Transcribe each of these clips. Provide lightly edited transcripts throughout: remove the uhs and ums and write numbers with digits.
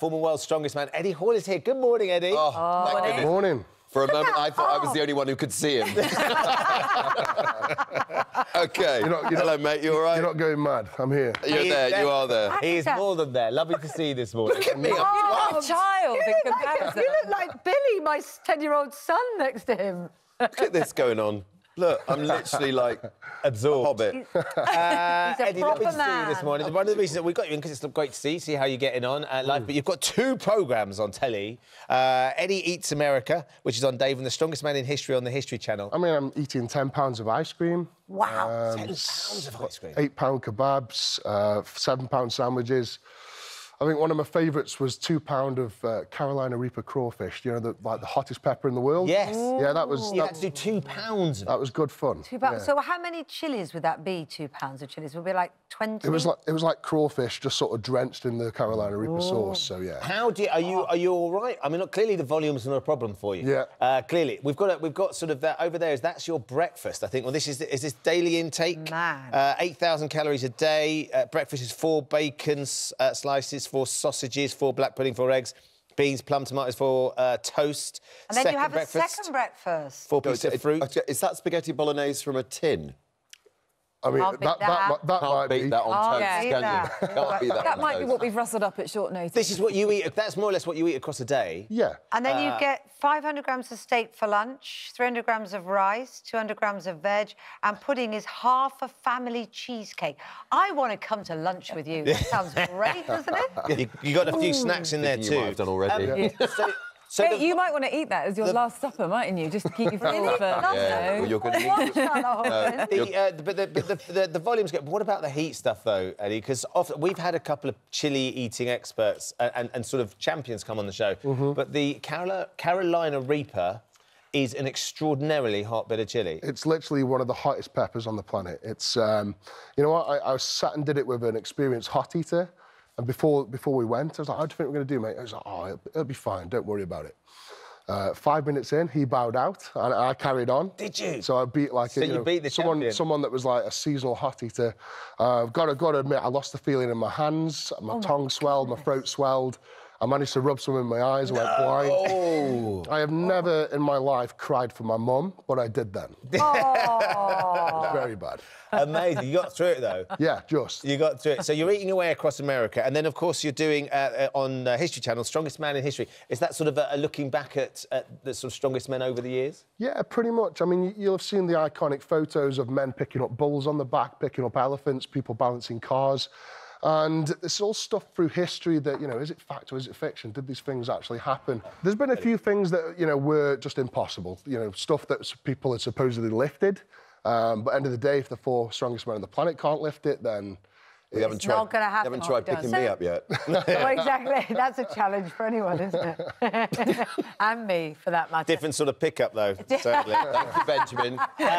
former world's strongest man, Eddie Hall is here. Good morning, Eddie. Oh, Good morning. For a moment, I thought I was the only one who could see him. OK. Hello, mate. You all right? You're not going mad. I'm here. You're there. You are there. He's more than there. Lovely to see you this morning. Look at me. Oh, child in you comparison. look like Billy, my 10-year-old son next to him. Look at this going on. Look, I'm literally like absorbed. Hobbit. He's a Eddie, lovely to see you man. this morning. One of the reasons that we got you in, because it's great to see how you're getting on live, but you've got 2 programmes on telly. Eddie Eats America, which is on Dave, and The Strongest Man in History on the History Channel. I mean, I'm eating 10 pounds of ice cream. Wow. 10 pounds of ice cream. 8 pound kebabs, 7 pound sandwiches. I think one of my favourites was 2 pound of Carolina Reaper crawfish. You know, the hottest pepper in the world. Yes. Yeah, that was. You had to do 2 pounds. That was good fun. 2 pounds. Yeah. So how many chilies would that be? 2 pounds of chilies? Would it be like 20? It was like crawfish, just sort of drenched in the Carolina Reaper sauce. So yeah. How do you, are you all right? I mean, look, clearly the volume's not a problem for you. Yeah. Clearly, we've got sort of that over there. That's your breakfast, I think. Well, is this daily intake? Man. 8,000 calories a day. Breakfast is 4 bacon slices, 4 sausages, 4 black pudding, 4 eggs, beans, plum, tomatoes, 4 toast. And then you have a second breakfast. 4 pieces of fruit. Is that spaghetti bolognese from a tin? I mean, Can't beat that that. might Beat be. that on toast, yeah. can you? Can't beat that That on might be toast. what we've rustled up at short notice. This is what you eat. That's more or less what you eat across a day. Yeah. And then you get 500 grams of steak for lunch, 300 grams of rice, 200 grams of veg, and pudding is half a family cheesecake. I want to come to lunch with you. That sounds great, doesn't it? You got a few snacks in there You too. might have done already. So Hey, you might want to eat that as your last supper, mightn't you? Just to keep you full Really? for... Yeah, well, you're going to One shot of Hawkins. the volume's good. But what about the heat stuff, though, Eddie? Because often we've had a couple of chili eating experts and sort of champions come on the show. But the Carolina Reaper is an extraordinarily hot bit of chili. It's literally one of the hottest peppers on the planet. It's, you know what, I sat and did it with an experienced hot eater, and before we went, I was like, how do you think we're going to do, mate? I was like, oh, it'll be fine, don't worry about it. 5 minutes in, he bowed out, and I carried on. Did you? So I beat like you beat the champion. someone that was like a seasonal hot eater. Got to admit, I lost the feeling in my hands, my tongue swelled, my throat swelled. I managed to rub some in my eyes, I went blind. I have never in my life cried for my mum, but I did then. Oh. Very bad. Amazing. You got through it, though. Yeah, just. You got through it. So you're eating away across America, and then, of course, you're doing on History Channel, Strongest Man in History. Is that sort of a looking back at the sort of strongest men over the years? Yeah, pretty much. I mean, you'll have seen the iconic photos of men picking up bulls on the back, picking up elephants, people balancing cars. And it's all stuff through history that, you know, is it fact or is it fiction? Did these things actually happen? There's been a few things that, you know, were just impossible. You know, stuff that people had supposedly lifted. But at the end of the day, if the 4 strongest men on the planet can't lift it, then... You haven't tried, not gonna happen. You haven't tried picking me up yet. Well, exactly. That's a challenge for anyone, isn't it? And me, for that matter. Different sort of pickup, though, certainly. Thank you, Benjamin.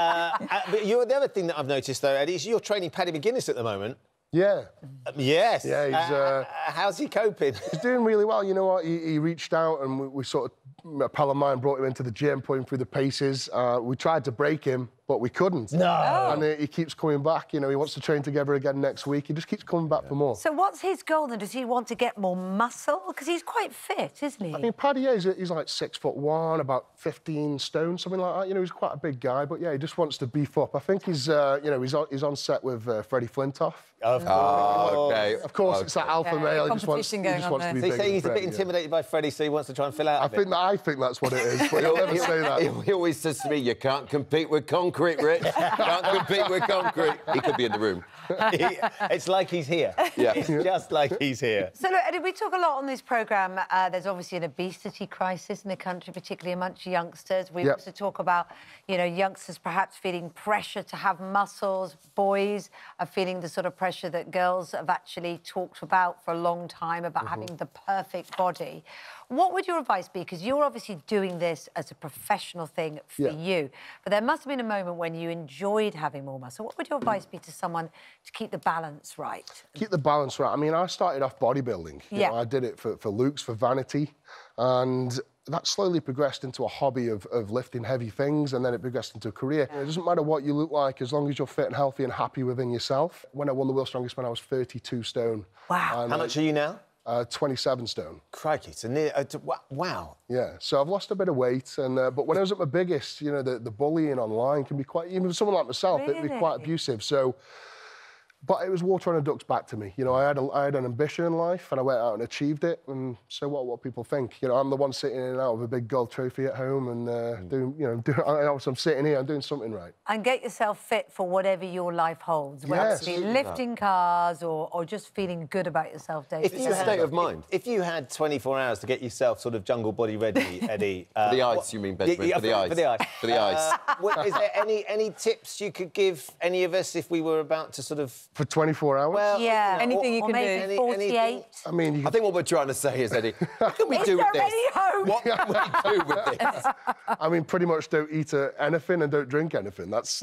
But the other thing that I've noticed, though, Eddie, is you're training Paddy McGuinness at the moment. Yeah. Yes. Yeah, he's... How's he coping? He's doing really well. You know what? He reached out and we sort of... A pal of mine brought him into the gym, put him through the paces. We tried to break him, but we couldn't. No. And he keeps coming back. You know, he wants to train together again next week. He just keeps coming back for more. So what's his goal, then? Does he want to get more muscle? Because he's quite fit, isn't he? I mean, Paddy, yeah, he's like 6'1", about 15 stone, something like that. You know, he's quite a big guy, but yeah, he just wants to beef up. I think he's, you know, he's on set with Freddie Flintoff. Of course. Oh, OK. Of course, it's that alpha male. He just wants to be So he's bigger saying he's than a bit Freddie, intimidated by Freddie, so he wants to try and fill out a bit. I think that's what it is, but he'll never say that. He always says to me, you can't compete with concrete, Rich. Can't compete with concrete. He could be in the room. It's like he's here. Yeah. It's just like he's here. So, look, Eddie, we talk a lot on this programme. There's obviously an obesity crisis in the country, particularly amongst youngsters. We also talk about, you know, youngsters perhaps feeling pressure to have muscles. Boys are feeling the sort of pressure that girls have actually talked about for a long time, about having the perfect body. What would your advice be? Because you're obviously doing this as a professional thing for you, but there must have been a moment when you enjoyed having more muscle. What would your advice be to someone to keep the balance right? Keep the balance right. I mean, I started off bodybuilding. You know, I did it for looks, for vanity, and that slowly progressed into a hobby of lifting heavy things, and then it progressed into a career. It doesn't matter what you look like, as long as you're fit and healthy and happy within yourself. When I won the World's Strongest Man, I was 32 stone. Wow. How much are you now? 27 stone. Crikey, so wow. Yeah, so I've lost a bit of weight, and but when I was at my biggest, you know, the bullying online can be quite, even for someone like myself, it can be quite abusive. So, but it was water on a duck's back to me. You know, I had an ambition in life, and I went out and achieved it. And so what people think? You know, I'm the one sitting in and out of a big gold trophy at home, and I'm sitting here, I'm doing something right. And get yourself fit for whatever your life holds, whether Yes. it be lifting cars or just feeling good about yourself day to It's a state of mind. If you had 24 hours to get yourself sort of jungle body ready, Eddie... For the ice, you mean, Benjamin? Yeah, for the ice. For the ice. For the ice. Is there any tips you could give any of us if we were about to sort of... For 24 hours? Well, yeah. Anything you or can maybe do. 48. I mean, I think what we're trying to say is, Eddie, what can we do with there this? any hope? What can we do with this? I mean, pretty much don't eat anything and don't drink anything. That's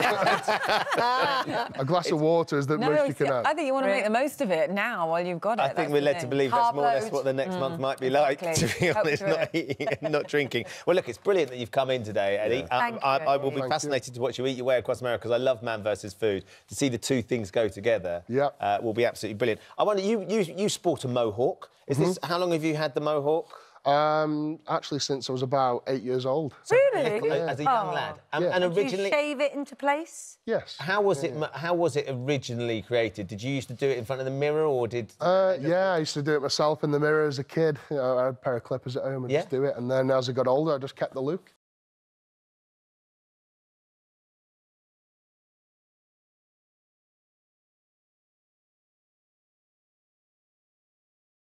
a glass of water is the most you can have. I think you want to make the most of it now while you've got it. I think we're led to believe that's more or less what the next month might be like, to be honest, not eating and not drinking. Well, look, it's brilliant that you've come in today, Eddie. Thank you, I will be Thank fascinated to watch you eat your way across America, because I love man versus food. To see the two things go together will be absolutely brilliant. I wonder, you sport a mohawk. Is this, how long have you had the mohawk? Actually, since I was about 8 years old. Really? As a young lad. And Did originally... you shave it into place? Yes. How was it originally created? Did you used to do it in front of the mirror, or did... Yeah, I used to do it myself in the mirror as a kid. You know, I had a pair of clippers at home and just do it. And then as I got older, I just kept the look.